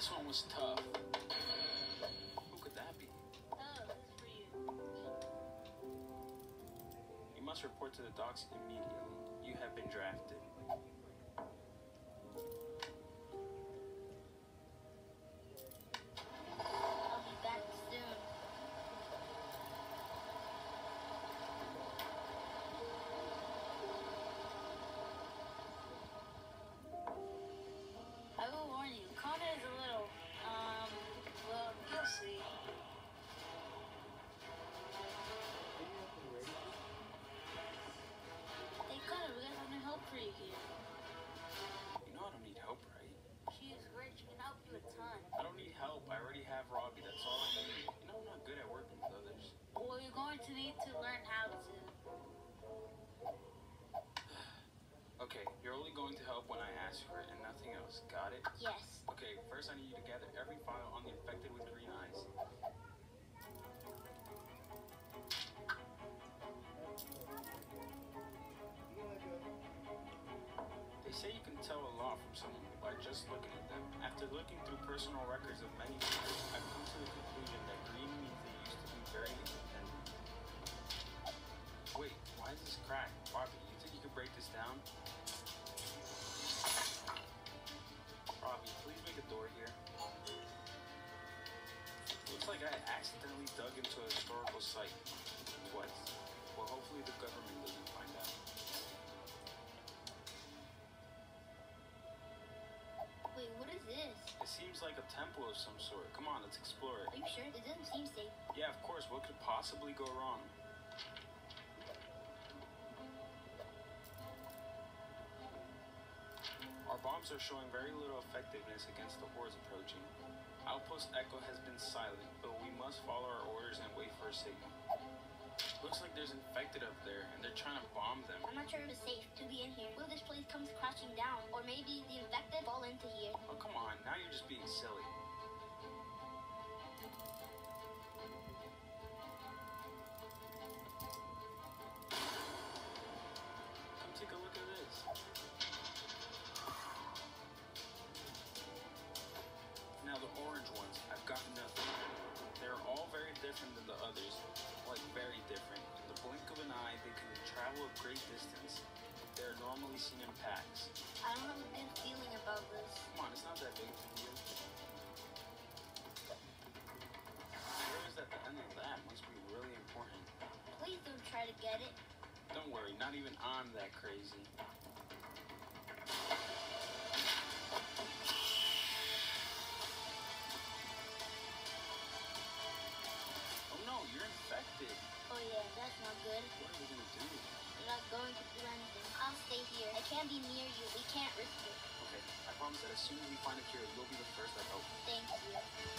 this one was tough. Who could that be? Oh, this is for you. You must report to the docks immediately. You have been drafted. I'll be back soon. I will warn you, Connor is a little, well, you'll see. Hey Connor, we got something to help for you here. You know I don't need help, right? She is great, she can help you a ton. I don't need help. I already have Robbie. That's all I need. You know I'm not good at working with others. Well, you're going to need to learn how to. Okay, you're only going to help when I ask for it and nothing else. Got it? Yes. Okay, first I need you to gather every file on the infected with green eyes. They say you can tell a lot from someone by just looking at them. After looking through personal records of many people, I've come to the conclusion that green means they used to be very independent. Wait, why is this cracked? Robbie, you think you could break this down? Robbie, please make a door here. Looks like I accidentally dug into a historical site twice. Well, hopefully the government doesn't find out. Wait, what is this? It seems like a temple of some sort. Come on, let's explore it. Are you sure? It doesn't seem safe. Yeah, of course. What could possibly go wrong? Our bombs are showing very little effectiveness against the hordes approaching. Outpost Echo has been silent, but we must follow our orders and wait for a signal. Looks like there's infected up there, and they're trying to bomb them. I'm not sure if it's safe to be in here. What if this place comes crashing down? Or maybe the infected fall into here. Oh, come on. Now you're just being silly. Come take a look at this. Now the orange ones, I've got nothing. They're all very different than the others. Like very different. In the blink of an eye, they can travel a great distance. They're normally seen in packs. I don't have a good feeling about this. Come on, it's not that big of a deal. Where is at the end of that? Must be really important. Please don't try to get it. Don't worry, not even I'm that crazy. Oh no, you're infected. Oh yeah, that's not good. What are we gonna do? We're not going to do anything. I'll stay here. I can't be near you. We can't risk it. Okay, I promise that as soon as we find a cure, you'll be the first I hope. Thank you.